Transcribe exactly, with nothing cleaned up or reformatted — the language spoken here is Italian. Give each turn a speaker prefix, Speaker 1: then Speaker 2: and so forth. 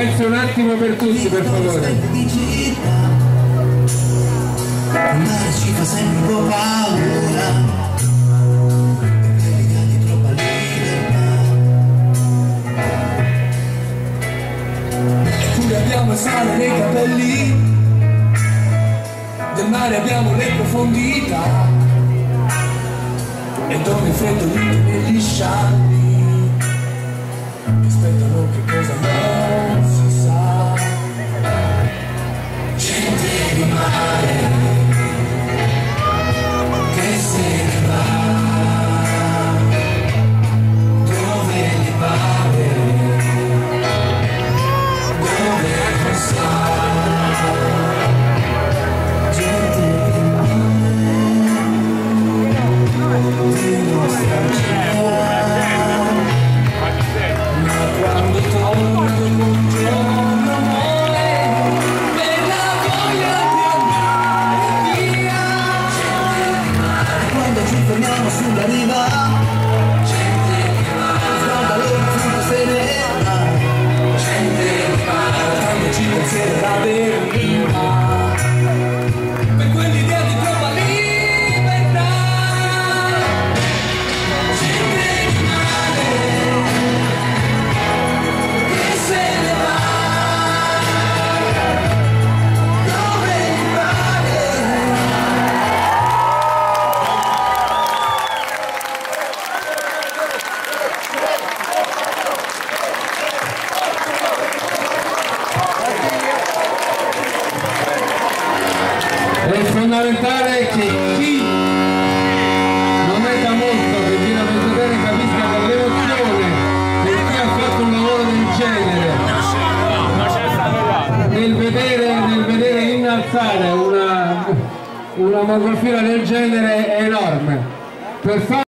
Speaker 1: Silenzio un attimo per tutti, per favore.
Speaker 2: Il mare ci fa sempre un po' paura, l'idea di troppa libertà. Eppure abbiamo il sale nei capelli, del mare abbiamo le profondità, e dorme il freddo lì negli scialli, aspettano che cosa non si sa. Gente di mare che se ne va dove gli pare, dove non sa. Gente di mare di nostra città, ma quando torna un giorno muore per la voglia di andare via. Gente di mare, quando ci fermiamo sulla riva, gente di mare, guarda l'orizzonte serena, gente di mare, portandoci pensieri da deriva, per quell'idea di troppa libertà. Gente di mare che se ne va dove gli pare.
Speaker 1: È fondamentale che chi non è da molto che viene a vedere capisca con l'emozione per chi ha fatto un lavoro del genere, nel vedere, nel vedere innalzare una, una mongolfiera del genere è enorme. Per fare